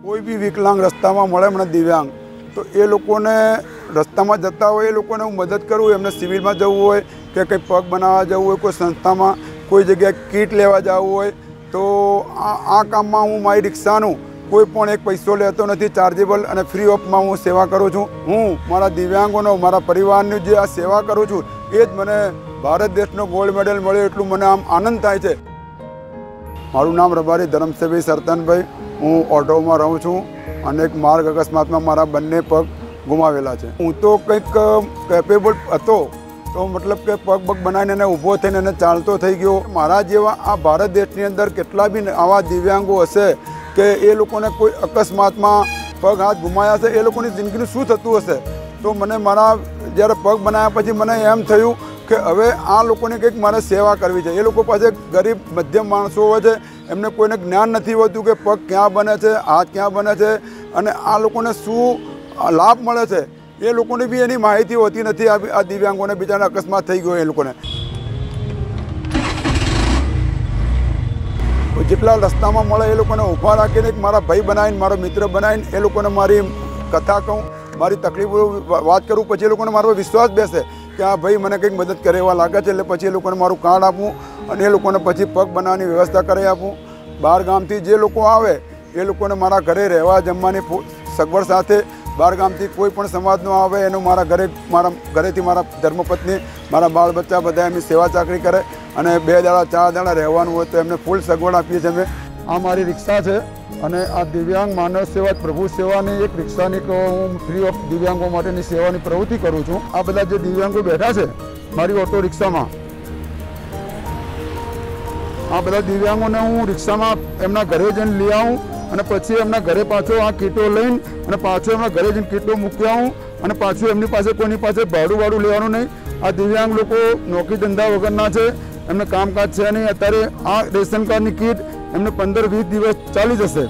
કોઈ બી વિકલાંગ રસ્તામાં મળે મને દિવ્યાંગ તો એ લોકોને રસ્તામાં જતા હોય એ લોકોને હું મદદ કરું। એમને સિવિલમાં જવું હોય કે કંઈ પગ બનાવવા જવું હોય, કોઈ સંસ્થામાં કોઈ જગ્યાએ કીટ લેવા જવું હોય તો આ કામમાં હું મારી રિક્ષાનું કોઈ પણ એક પૈસો લેતો નથી। ચાર્જેબલ અને ફ્રી ઓફમાં હું સેવા કરું છું। હું મારા દિવ્યાંગોનો મારા પરિવારની જે આ સેવા કરું છું એ જ મને ભારત દેશનો ગોલ્ડ મેડલ મળ્યો એટલું મને આમ આનંદ થાય છે। મારું નામ રબારી ધરમસિંહભાઈ સરતાનભાઈ, હું ઓટોમાં રહું છું અને એક માર્ગ અકસ્માતમાં મારા બંને પગ ગુમાવેલા છે। હું તો કંઈક કેપેબલ હતો તો મતલબ કે પગ બનાવીને એને ઊભો થઈને એને ચાલતો થઈ ગયો। મારા જેવા આ ભારત દેશની અંદર કેટલા બી આવા દિવ્યાંગો હશે કે એ લોકોને કોઈ અકસ્માતમાં પગ હાથ ગુમાયા છે, એ લોકોની જિંદગીનું શું થતું હશે। તો મને મારા જ્યારે પગ બનાવ્યા પછી મને એમ થયું કે હવે આ લોકોને કંઈક મારે સેવા કરવી છે। એ લોકો પાસે ગરીબ મધ્યમ માણસો હોય છે, એમને કોઈને જ્ઞાન નથી હોતું કે પગ ક્યાં બને છે, હાથ ક્યાં બને છે અને આ લોકોને શું લાભ મળે છે એ લોકોને બી એની માહિતી હોતી નથી। આ દિવ્યાંગોને બિચારા અકસ્માત થઈ ગયો એ લોકોને જેટલા રસ્તામાં મળે એ લોકોને ઊભા રાખીને એક મારા ભાઈ બનાવીને મારો મિત્ર બનાવીને એ લોકોને મારી કથા કહું, મારી તકલીફો વાત કરું, પછી એ લોકોને મારો વિશ્વાસ બેસે કે આ ભાઈ મને કંઈક મદદ કરે એવા લાગે છે। એટલે પછી એ લોકોને મારું કાર્ડ આપું અને એ લોકોને પછી પગ બનાવવાની વ્યવસ્થા કરી આપું। બહાર ગામથી જે લોકો આવે એ લોકોને મારા ઘરે રહેવા જમવાની સગવડ સાથે, બહાર ગામથી કોઈ પણ સમાજનો આવે એનું મારા ઘરેથી મારા ધર્મપત્ની, મારા બાળ બચ્ચા બધા એમની સેવા ચાકરી કરે અને 2 દાડા 4 દાડા રહેવાનું હોય તો એમને ફૂલ સગવડ આપીએ છીએ અમે। આ મારી રિક્ષા છે અને આ દિવ્યાંગ માનવ સેવા પ્રભુ સેવાની એક રિક્ષાની હું ફ્રી ઓફ દિવ્યાંગો માટેની સેવાની પ્રવૃત્તિ કરું છું। આ બધા જે દિવ્યાંગો બેઠા છે મારી ઓટો રિક્ષામાં, આ બધા દિવ્યાંગોને હું રિક્ષામાં એમના ઘરે જઈને લઈ આવું અને પછી એમના ઘરે પાછો આ કીટો લઈને અને પાછો એમના ઘરે જઈને કીટો મૂકી આવું અને પાછું એમની પાસે કોઈની પાસે ભાડું લેવાનું નહીં। આ દિવ્યાંગ લોકો નોકરી ધંધા વગરના છે, એમને કામકાજ છે નહીં। અત્યારે આ રેશન કાર્ડની કીટ એમને 15-20 દિવસ ચાલી જશે।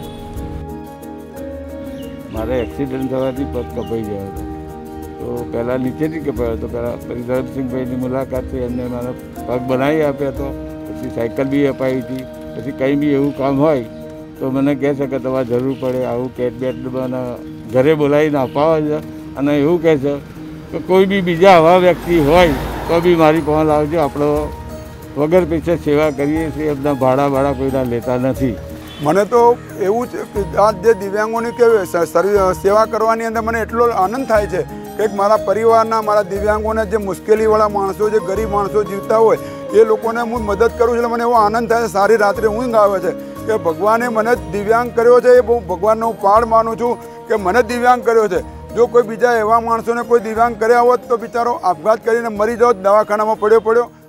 મારે એક્સિડન્ટ થવાથી પગ કપાઈ ગયો હતો તો પહેલાં નીચેથી કપાયો હતો। પહેલાં પછી ધરમસિંહભાઈની મુલાકાત થઈ, એમને મારો પગ બનાવી આપ્યો હતો, પછી સાયકલ બી અપાવી હતી। પછી કંઈ બી એવું કામ હોય તો મને કહે છે કે તમારે જરૂર પડે આવું કેટ બેટ મને ઘરે બોલાવીને અપાવે છે અને એવું કહે છે કે કોઈ બી બીજા આવા વ્યક્તિ હોય તો બી મારી પાસે લાવજો, આપણો વગર પૈસા સેવા કરીએ છીએ, એમના ભાડા કોઈના લેતા નથી। મને તો એવું છે કે આ જે દિવ્યાંગોની કે સેવા કરવાની અંદર મને એટલો આનંદ થાય છે કે મારા પરિવારના, મારા દિવ્યાંગોને જે મુશ્કેલીવાળા માણસો, જે ગરીબ માણસો જીવતા હોય એ લોકોને હું મદદ કરું છું એટલે મને એવો આનંદ થાય છે। સારી રાત્રે ઊંઘ આવે છે કે ભગવાને મને દિવ્યાંગ કર્યો છે, એ બહુ ભગવાનનો હું પાડ માનું છું કે મને દિવ્યાંગ કર્યો છે। જો કોઈ બીજા એવા માણસોને કોઈ દિવ્યાંગ કર્યા હોત તો બિચારો આપઘાત કરીને મરી જાત, દવાખાનામાં પડ્યો